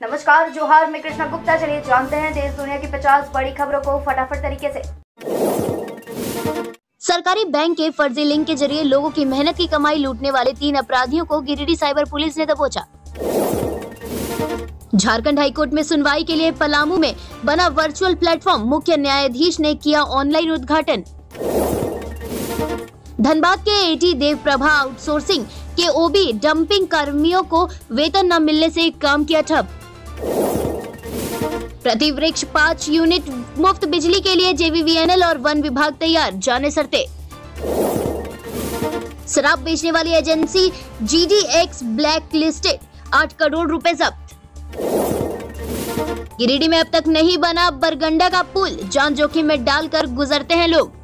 नमस्कार, जोहार, मैं कृष्णा गुप्ता। चलिए जानते हैं देश दुनिया की 50 बड़ी खबरों को फटाफट तरीके से। सरकारी बैंक के फर्जी लिंक के जरिए लोगों की मेहनत की कमाई लूटने वाले 3 अपराधियों को गिरिडीह साइबर पुलिस ने दबोचा। झारखंड हाईकोर्ट में सुनवाई के लिए पलामू में बना वर्चुअल प्लेटफॉर्म, मुख्य न्यायाधीश ने किया ऑनलाइन उद्घाटन। धनबाद के एटी देव प्रभा आउटसोर्सिंग के ओबी डंपिंग कर्मियों को वेतन न मिलने से काम किया ठप। प्रति वृक्ष 5 यूनिट मुफ्त बिजली के लिए JVVNL और वन विभाग तैयार, जाने सरते। शराब बेचने वाली agency GDX black listed, 8 crore रुपए जब्त। गिरिडीह में अब तक नहीं बना बरगंडा का पुल, जान जोखिम में डालकर गुजरते हैं लोग।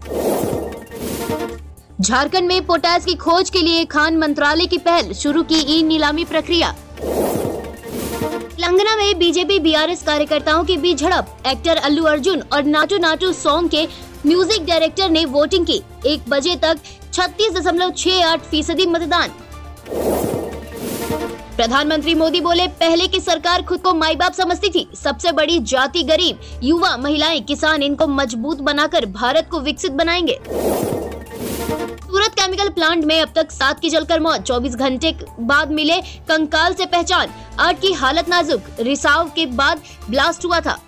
झारखंड में पोटास की खोज के लिए खान मंत्रालय की पहल, शुरू की ई नीलामी प्रक्रिया। तेलंगाना में बीजेपी BRS कार्यकर्ताओं के बीच झड़प, एक्टर अल्लू अर्जुन और नाटू नाटू सॉन्ग के म्यूजिक डायरेक्टर ने वोटिंग की। 1 बजे तक 36.68% मतदान। प्रधानमंत्री मोदी बोले, पहले की सरकार खुद को माई बाप समझती थी, सबसे बड़ी जाति गरीब, युवा, महिलाएं, किसान, इनको मजबूत बनाकर भारत को विकसित बनाएंगे। सूरत केमिकल प्लांट में अब तक 7 की जलकर मौत, 24 घंटे बाद मिले कंकाल से पहचान, 8 की हालत नाजुक, रिसाव के बाद ब्लास्ट हुआ था।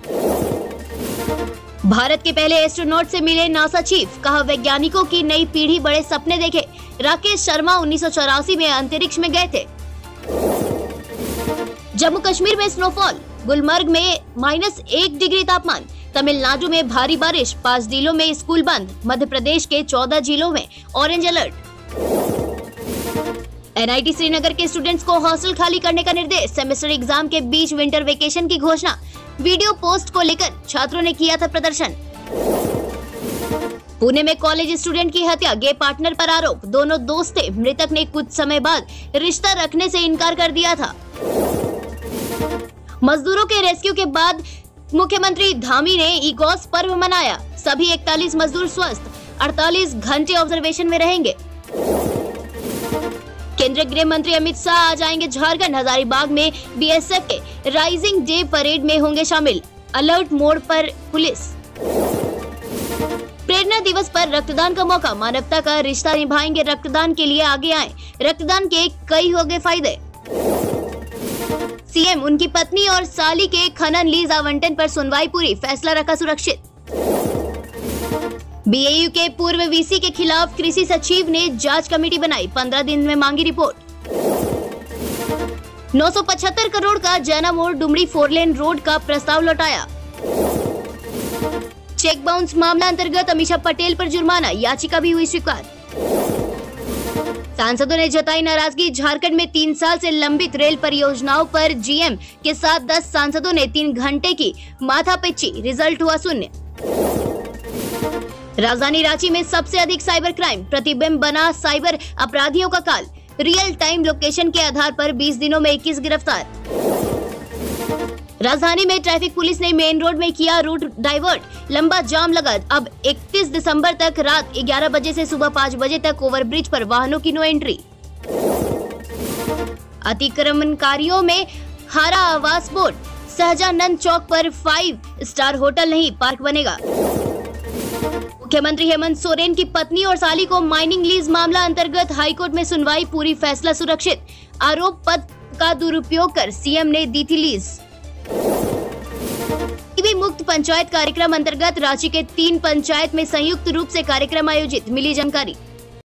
भारत के पहले एस्ट्रोनॉट से मिले नासा चीफ, कहा वैज्ञानिकों की नई पीढ़ी बड़े सपने देखे। राकेश शर्मा 1984 में अंतरिक्ष में गए थे। जम्मू कश्मीर में स्नोफॉल, गुलमर्ग में -1 डिग्री तापमान। तमिलनाडु में भारी बारिश, 5 जिलों में स्कूल बंद। मध्य प्रदेश के 14 जिलों में ऑरेंज अलर्ट। NIT श्रीनगर के स्टूडेंट्स को हॉस्टल खाली करने का निर्देश, सेमेस्टर एग्जाम के बीच विंटर वेकेशन की घोषणा। वीडियो पोस्ट को लेकर छात्रों ने किया था प्रदर्शन। पुणे में कॉलेज स्टूडेंट की हत्या, गे पार्टनर पर आरोप, दोनों दोस्त थे। मृतक ने कुछ समय बाद रिश्ता रखने से इनकार कर दिया था। मजदूरों के रेस्क्यू के बाद मुख्यमंत्री धामी ने इगोस पर्व मनाया। सभी 41 मजदूर स्वस्थ, 48 घंटे ऑब्जर्वेशन में रहेंगे। केंद्रीय गृह मंत्री अमित शाह आज आएंगे झारखंड। हजारीबाग में BSF के राइजिंग डे परेड में होंगे शामिल। अलर्ट मोड पर पुलिस। प्रेरणा दिवस पर रक्तदान का मौका, मानवता का रिश्ता निभाएंगे, रक्तदान के लिए आगे आए। रक्तदान के कई होंगे फायदे। CM उनकी पत्नी और साली के खनन लीज आवंटन पर सुनवाई पूरी, फैसला रखा सुरक्षित। BAU के पूर्व VC के खिलाफ कृषि सचिव ने जांच कमेटी बनाई, 15 दिन में मांगी रिपोर्ट। 975 करोड़ का जैना मोड़ डुमरी 4 लेन रोड का प्रस्ताव लौटाया। चेक बाउंस मामला अंतर्गत अमीषा पटेल पर जुर्माना, याचिका भी हुई स्वीकार। सांसदों ने जताई नाराजगी, झारखंड में 3 साल से लंबित रेल परियोजनाओं पर GM के साथ 10 सांसदों ने 3 घंटे की माथापेची, रिजल्ट हुआ शून्य। राजधानी रांची में सबसे अधिक साइबर क्राइम, प्रतिबिंब बना साइबर अपराधियों का काल। रियल टाइम लोकेशन के आधार पर 20 दिनों में 21 गिरफ्तार। राजधानी में ट्रैफिक पुलिस ने मेन रोड में किया रूट डाइवर्ट, लंबा जाम लगा। अब 31 दिसंबर तक रात 11 बजे से सुबह 5 बजे तक ओवरब्रिज पर वाहनों की नो एंट्री। अतिक्रमणकारियों में हारा आवास बोर्ड, सहजानंद चौक पर 5 स्टार होटल नहीं, पार्क बनेगा। मुख्यमंत्री हेमंत सोरेन की पत्नी और साली को माइनिंग लीज मामला अंतर्गत हाईकोर्ट में सुनवाई पूरी, फैसला सुरक्षित। आरोप पद का दुरुपयोग कर CM ने दी थी लीज। मुक्त पंचायत कार्यक्रम अंतर्गत रांची के 3 पंचायत में संयुक्त रूप से कार्यक्रम आयोजित, मिली जानकारी।